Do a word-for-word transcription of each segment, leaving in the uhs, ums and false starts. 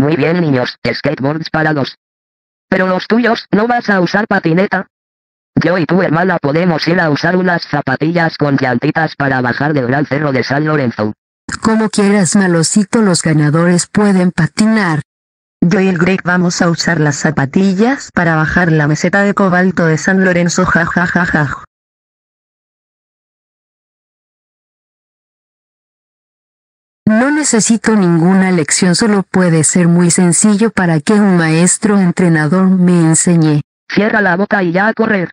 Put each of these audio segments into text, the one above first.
Muy bien niños, skateboards para dos. Pero los tuyos, ¿no vas a usar patineta? Yo y tu hermana podemos ir a usar unas zapatillas con llantitas para bajar del gran cerro de San Lorenzo. Como quieras, Malocito, los ganadores pueden patinar. Yo y el Greg vamos a usar las zapatillas para bajar la meseta de cobalto de San Lorenzo, jajajaja. No necesito ninguna lección, solo puede ser muy sencillo para que un maestro entrenador me enseñe. Cierra la boca y ya a correr.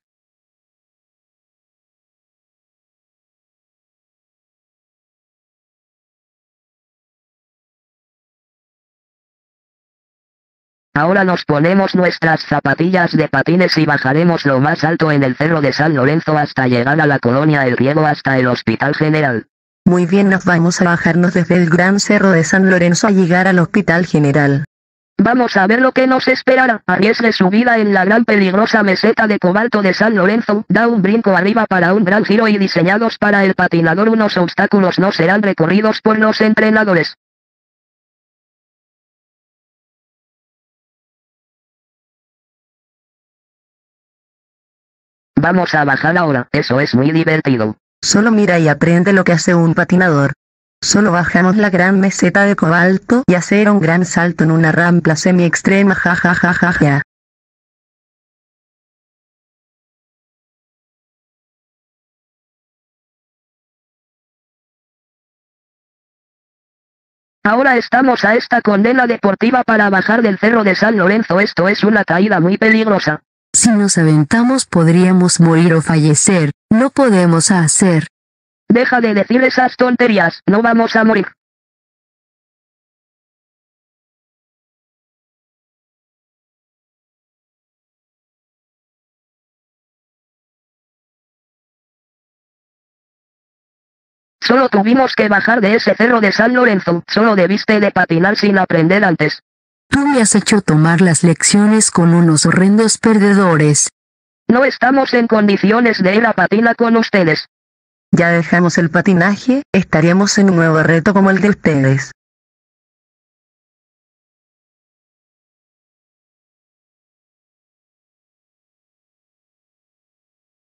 Ahora nos ponemos nuestras zapatillas de patines y bajaremos lo más alto en el cerro de San Lorenzo hasta llegar a la colonia El Riego hasta el Hospital General. Muy bien, nos vamos a bajarnos desde el gran cerro de San Lorenzo a llegar al Hospital General. Vamos a ver lo que nos esperará. Arriesgue su vida en la gran peligrosa meseta de cobalto de San Lorenzo, da un brinco arriba para un gran giro y diseñados para el patinador. Unos obstáculos no serán recorridos por los entrenadores. Vamos a bajar ahora, eso es muy divertido. Solo mira y aprende lo que hace un patinador. Solo bajamos la gran meseta de cobalto y hacer un gran salto en una rampa semi-extrema, jajajaja. Ahora estamos a esta condena deportiva para bajar del cerro de San Lorenzo. Esto es una caída muy peligrosa. Si nos aventamos podríamos morir o fallecer, no podemos hacer. Deja de decir esas tonterías, no vamos a morir. Solo tuvimos que bajar de ese cerro de San Lorenzo, solo debiste de patinar sin aprender antes. Tú me has hecho tomar las lecciones con unos horrendos perdedores. No estamos en condiciones de ir a patinar con ustedes. Ya dejamos el patinaje, estaríamos en un nuevo reto como el de ustedes.